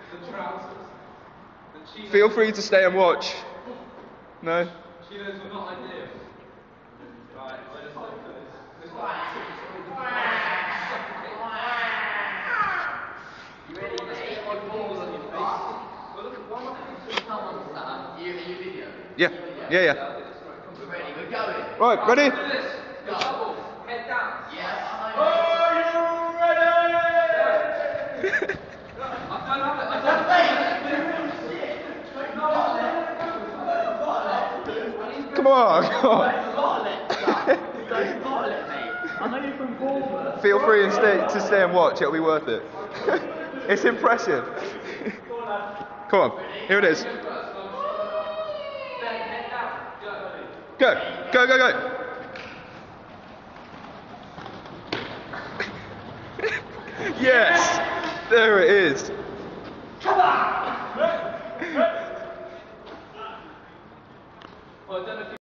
Feel free to stay and watch. No? Chinos were not ideal. Right, I just look for this. You ready to get my balls on your face? Well, look at one of them. Someone's done. You video? Yeah. Yeah. We're ready, we're going. Right, ready? Do this. Double. Head down. Yes. Are you ready? I don't have it. I don't have it. Come on, come on. I know you're from Bournemouth. Feel free and stay and watch, it'll be worth it. It's impressive. Come on, here it is. Go, go, go, go. Yes, there it is. Come on!